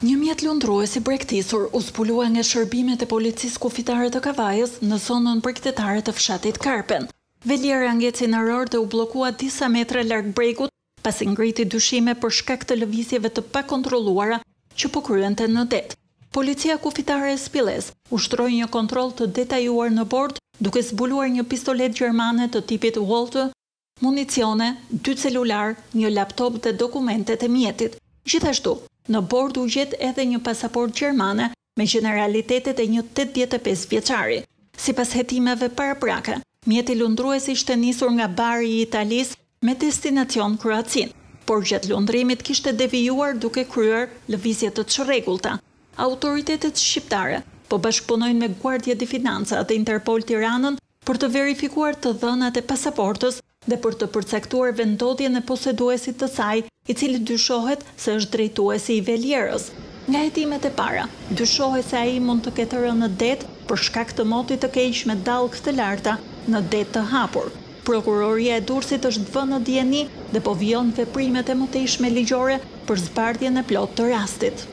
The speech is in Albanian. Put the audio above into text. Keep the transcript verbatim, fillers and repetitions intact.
Një mjet lundrues i bregtisur u zbulua nga shërbimet e policisë kufitare të Kavajës në zonën bregtetare të fshatit Karpen. Veliera ngeci në ror dhe u bllokua disa metra larg bregut, pasi ngriti dyshime për shkak të lëvizjeve të pakontrolluara që po kryente në det. Policia kufitare e Spilles ushtroi një kontroll të detajuar në bord, duke zbuluar një pistolet gjermane të tipit Walther, municione, dy celular, një laptop dhe dokumentet e mjetit. Gjithashtu, në bord u gjet edhe një pasaport gjermane me generalitetet e një tetëdhjetë e pesë vjeçari. Sipas hetimeve paraprake, mjeti lundrues ishte nisur nga bari i Italisë me destinacion Kroacin, por gjatë lundrimit kishte devijuar duke kryer lëvizje të çrregullta. Autoritetet shqiptare po bashkëpunojnë me Guardia di Finanza dhe Interpol Tiranën për të verifikuar të dhënat e pasaportës dhe për të përcaktuar vendodhjen e poseduesit të saj, i cili dyshohet se është drejtuesi i velierës. Nga hetimet e para, dyshohet se ai mund të ketë rënë në det për shkak të motit të keq me dallgë të larta në det të hapur. Prokuroria e Durrësit është vënë në dieni dhe po vijon veprimet e mëtejshme ligjore për zbardhjen e plotë të rastit.